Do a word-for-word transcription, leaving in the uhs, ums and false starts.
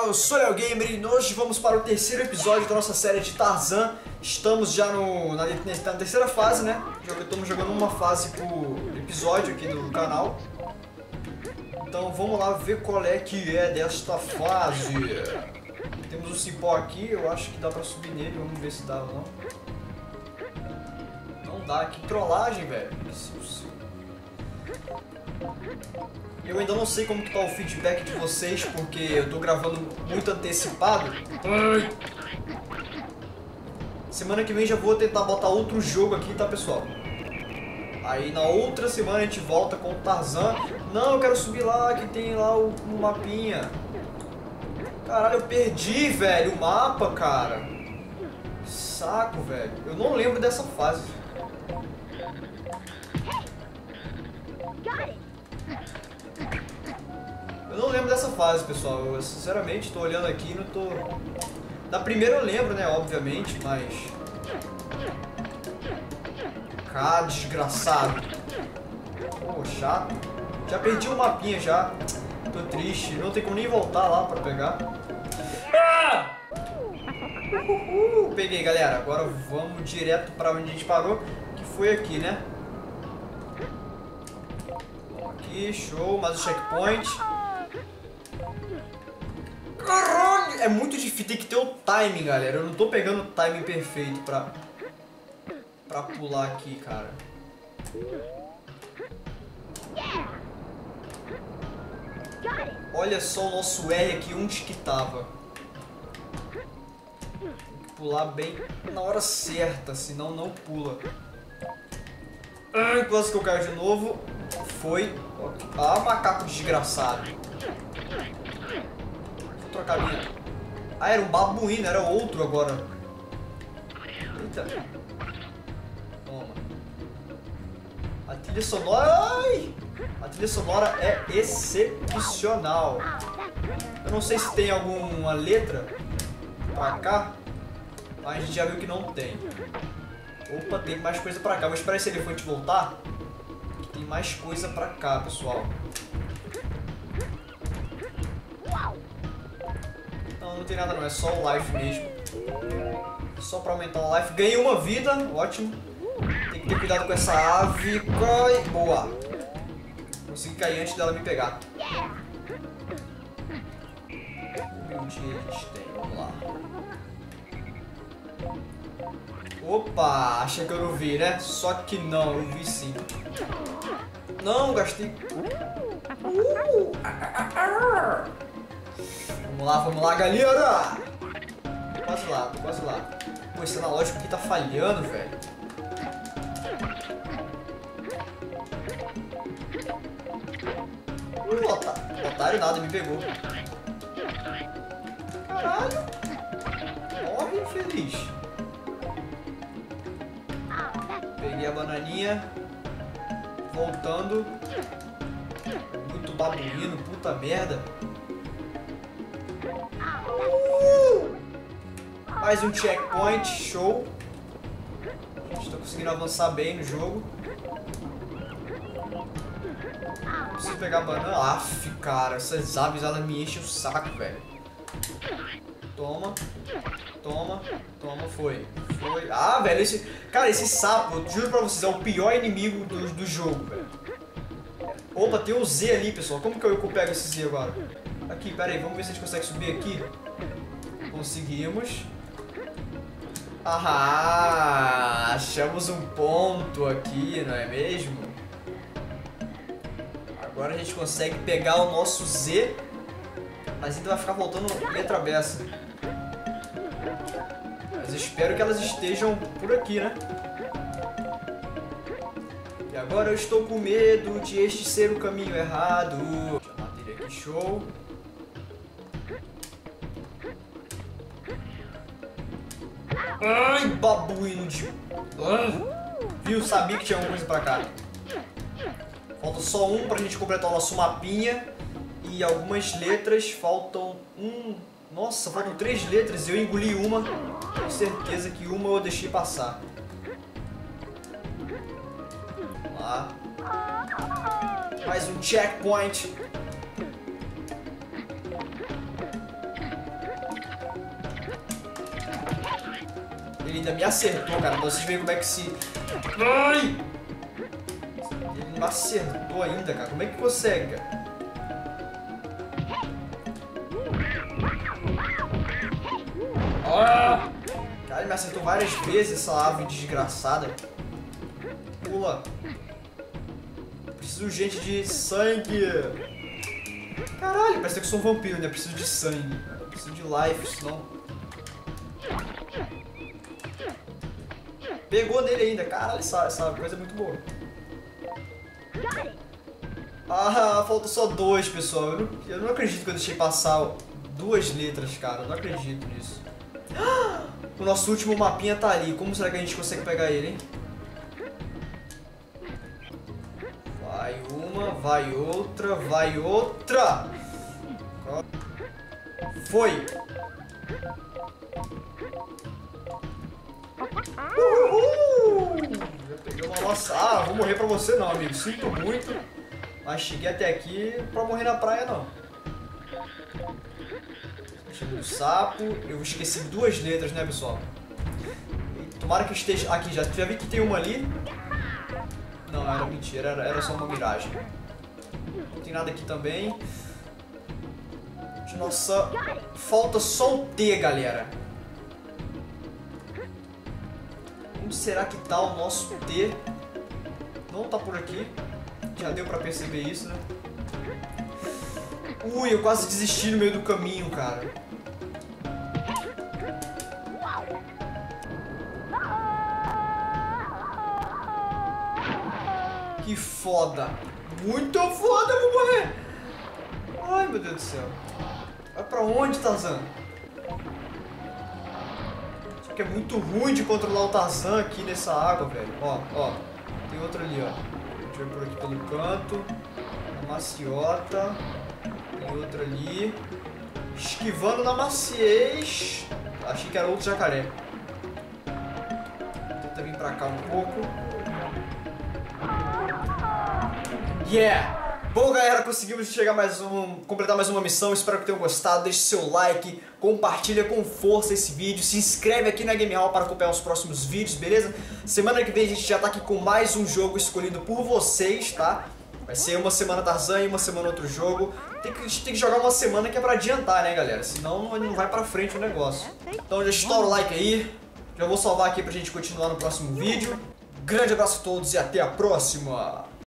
eu sou o Léo Gamer e hoje vamos para o terceiro episódio da nossa série de Tarzan. Estamos já no, na, na terceira fase, né? Estamos jogando uma fase por episódio aqui no canal. Então vamos lá ver qual é que é desta fase. Temos o cipó aqui, eu acho que dá pra subir nele, vamos ver se dá ou não. Não dá, que trollagem, velho. Eu ainda não sei como que tá o feedback de vocês, porque eu tô gravando muito antecipado. Ai. Semana que vem já vou tentar botar outro jogo aqui, tá, pessoal? Aí na outra semana a gente volta com o Tarzan. Não, eu quero subir lá, que tem lá o, o mapinha. Caralho, eu perdi, velho, o mapa, cara. Que saco, velho. Eu não lembro dessa fase. Eu não lembro dessa fase, pessoal. Eu sinceramente tô olhando aqui e não tô... Da primeira eu lembro, né, obviamente, mas... Cara, desgraçado. Pô, chato. Já perdi o mapinha já. Tô triste. Não tem como nem voltar lá pra pegar. Ah! Uhul. Peguei, galera. Agora vamos direto pra onde a gente parou, que foi aqui, né? Vamos aqui, show. Mais um checkpoint. Caralho! É muito difícil, tem que ter o timing, galera. Eu não tô pegando o timing perfeito pra... Pra pular aqui, cara. Olha só o nosso R aqui, onde que tava. Tem que pular bem na hora certa, senão não pula. Ai, quase que eu caio de novo. Foi. Ah, macaco desgraçado. Vou trocar a minha. Ah, era um babuíno, era outro agora. Eita. Toma. A trilha sonora... Ai! A trilha sonora é excepcional. Eu não sei se tem alguma letra pra cá, mas a gente já viu que não tem. Opa, tem mais coisa pra cá. Vou esperar esse elefante voltar, que tem mais coisa pra cá, pessoal. Não, não tem nada não, é só o life mesmo. Só pra aumentar o life. Ganhei uma vida, ótimo. Tem que ter cuidado com essa ave. Cai. Boa. Consegui cair antes dela me pegar. Humildinha a gente tem, vamos lá. Opa, achei que eu não vi, né? Só que não, eu vi sim. Não, gastei. Uh! Vamos lá, vamos lá, galera! Tô quase lá, tô quase lá. Pô, esse analógico aqui tá falhando, velho. Uh, otário, otário nada, me pegou. Caralho! Morre, infeliz. Peguei a bananinha. Voltando. Muito babuíno, puta merda. Uh! Mais um checkpoint, show. Estou conseguindo avançar bem no jogo. Preciso pegar a banana. Aff, cara, essas aves elas me enchem o saco, velho. Toma, toma, toma, foi. Foi. Ah, velho, esse. Cara, esse sapo, eu juro pra vocês, é o pior inimigo do, do jogo, velho. Opa, tem o Z ali, pessoal. Como que eu, eu pego esse Z agora? Aqui, pera aí, vamos ver se a gente consegue subir aqui. Conseguimos. Ah, achamos um ponto aqui, não é mesmo? Agora a gente consegue pegar o nosso Z, mas ainda vai ficar voltando letra beça. Mas eu espero que elas estejam por aqui, né? E agora eu estou com medo de este ser o caminho errado. Já matei aqui, show. Ai, babuíno de... Ah, viu? Sabia que tinha alguma coisa pra cá. Falta só um pra gente completar o nosso mapinha. E algumas letras. Faltam um... Nossa, faltam três letras e eu engoli uma. Tenho certeza que uma eu deixei passar. Vamos lá. Mais um checkpoint. Ele ainda me acertou, cara. Pra vocês verem como é que se... Ai! Ele me acertou ainda, cara. Como é que consegue, cara? Ah! Cara, ele me acertou várias vezes, essa ave desgraçada. Pula. Preciso urgente de sangue. Caralho, parece que eu sou um vampiro, né? Preciso de sangue. Preciso de life, senão... Pegou nele ainda. Caralho, essa, essa coisa é muito boa. Ah, falta só dois, pessoal. Eu não, eu não acredito que eu deixei passar duas letras, cara. Eu não acredito nisso. O nosso último mapinha tá ali. Como será que a gente consegue pegar ele, hein? Vai uma, vai outra, vai outra. Foi. Uhul! Já peguei uma nossa. Ah, vou morrer pra você não, amigo. Sinto muito. Mas cheguei até aqui pra morrer na praia, não. Cheguei no sapo. Eu esqueci duas letras, né, pessoal? Tomara que esteja... Aqui, já, já vi que tem uma ali. Não, era mentira. Era, era só uma miragem. Não tem nada aqui também. Nossa, falta só um T, galera. Onde será que tá o nosso T? Não tá por aqui. Já deu pra perceber isso, né? Ui, eu quase desisti no meio do caminho, cara. Que foda. Muito foda, eu vou morrer. Ai, meu Deus do céu. Vai pra onde, Tarzan? Só que é muito ruim de controlar o Tarzan aqui nessa água, velho. Ó, ó. Tem outro ali, ó. A gente vai por aqui pelo canto. Na maciota. Tem outro ali. Esquivando na maciez. Achei que era outro jacaré. Tenta vir pra cá um pouco. Yeah! Bom, galera, conseguimos chegar mais um, completar mais uma missão. Espero que tenham gostado. Deixe seu like, compartilha com força esse vídeo, se inscreve aqui na Game Hall para acompanhar os próximos vídeos, beleza? Semana que vem a gente já tá aqui com mais um jogo escolhido por vocês, tá? Vai ser uma semana Tarzan e uma semana outro jogo. Tem que, a gente tem que jogar uma semana que é pra adiantar, né, galera? Senão não, não vai pra frente o negócio. Então já estoura o like aí. Já vou salvar aqui pra gente continuar no próximo vídeo. Grande abraço a todos e até a próxima!